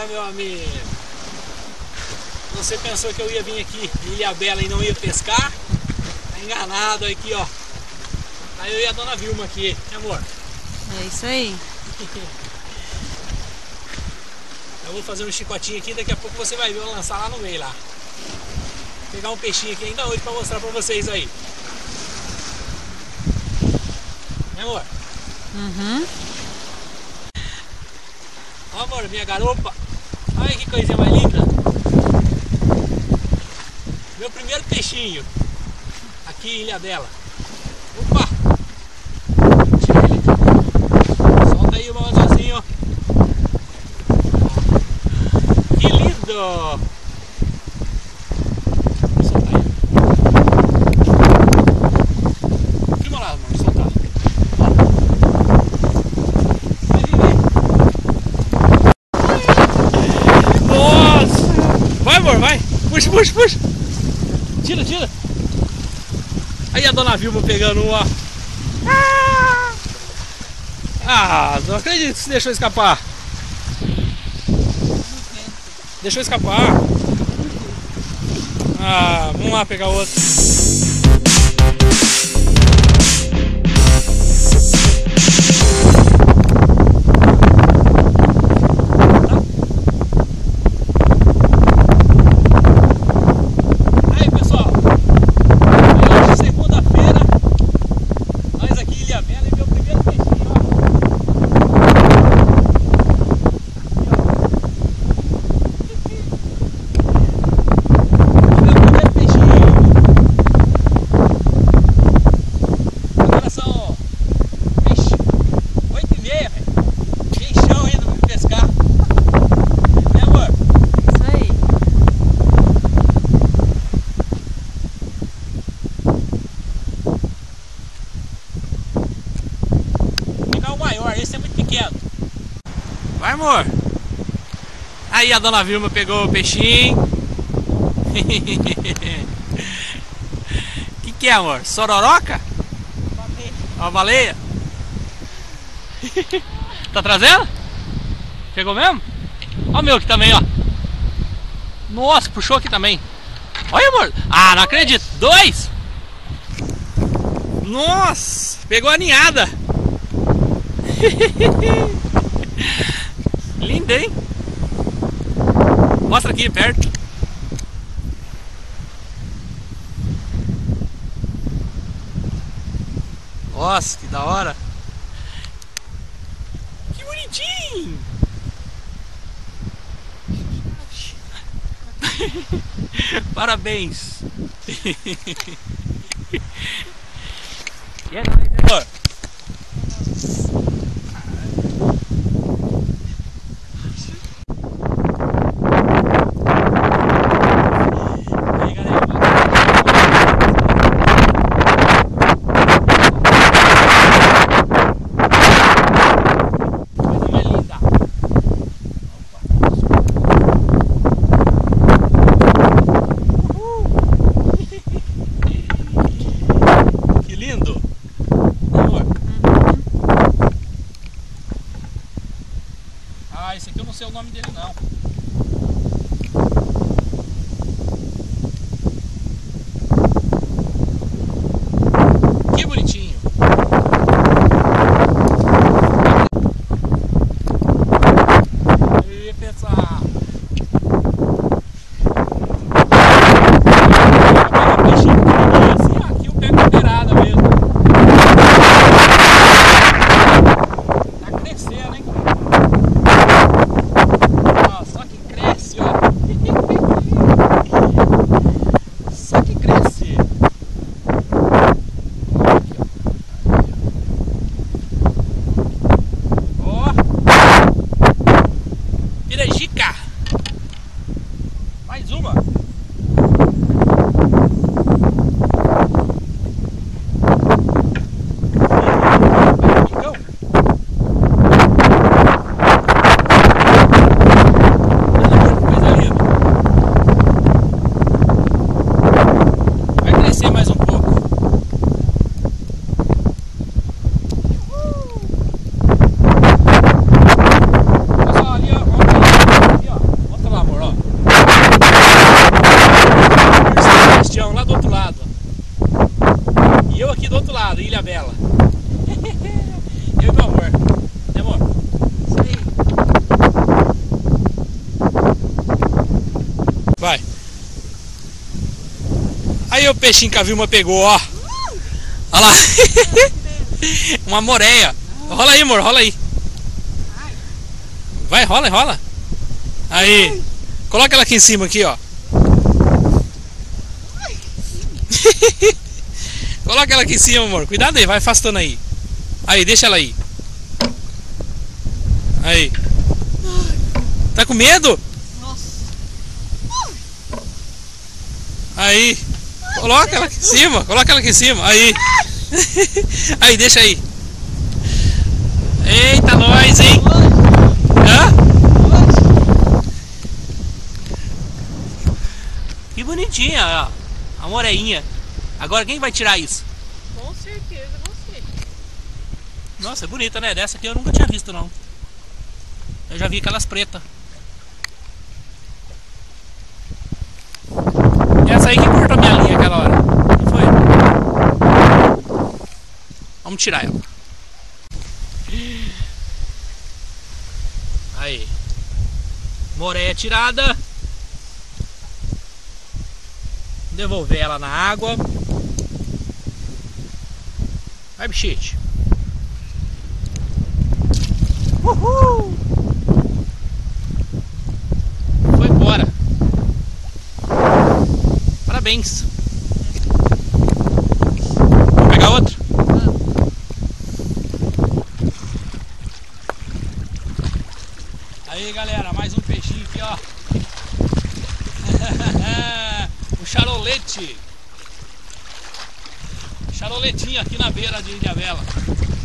meu amigo. Você pensou que eu ia vir aqui em Ilhabela e não ia pescar? Tá enganado aqui, ó. Aí eu e a dona Vilma aqui, né, amor? É isso aí. Eu vou fazer um chicotinho aqui, daqui a pouco você vai ver eu lançar lá no meio lá. Vou pegar um peixinho aqui ainda hoje pra mostrar pra vocês aí. Né, amor? Uhum. Ó, amor, minha garupa. Olha que coisinha mais linda. Meu primeiro peixinho aqui em Ilhabela. Opa! Tira ele aqui. Solta aí o balançozinho. Que lindo! Vou soltar ele. Filma lá, amor, soltar. Nossa! Vai, amor, vai! Puxa, puxa, puxa! Tira, tira! Aí a dona Vilma pegando um, ó. Ah, não acredito que você deixou escapar. Deixou escapar. Ah, vamos lá pegar outro. Esse é muito pequeno. Vai, amor. Aí a dona Vilma pegou o peixinho. Que é, amor? Sororoca? Baleia. Uma baleia? Tá trazendo? Pegou mesmo? Ó o meu aqui também, ó. Nossa, puxou aqui também. Olha, amor. Ah, não acredito. 2? Nossa, pegou a ninhada. Lindo, hein? Mostra aqui perto. Nossa, que da hora. Que bonitinho. Parabéns. E é nóis, né, amor? Ah, esse aqui eu não sei o nome dele não. Que bonitinho. Eu ia pensar. Assim, aqui eu pego a beirada mesmo. Tá crescendo, hein? Só que cresce, ó. Aí o peixinho que a Vilma pegou, ó. Olha lá. Uma moreia. Rola aí, amor, rola aí. Vai, rola, rola. Aí. Coloca ela aqui em cima, aqui, ó. Coloca ela aqui em cima, amor. Cuidado aí, vai afastando aí. Aí, deixa ela aí. Aí. Tá com medo? Aí. Coloca ela aqui em cima. Coloca ela aqui em cima. Aí. Aí, deixa aí. Eita, nós, hein? Hã? Que bonitinha, ó. A moreinha. Agora quem vai tirar isso? Com certeza você. Nossa, é bonita, né? Dessa aqui eu nunca tinha visto, não. Eu já vi aquelas pretas. Essa aí que cortou minha linha aquela hora. Não foi? Vamos tirar ela. Aí. Moreia tirada. Devolver ela na água. Vai, bichete. Uhul! Foi embora. Parabéns. Vou pegar outro? Aí, galera, mais um peixinho aqui, ó. O charolete. Charoletinho aqui na beira de Ilhavela.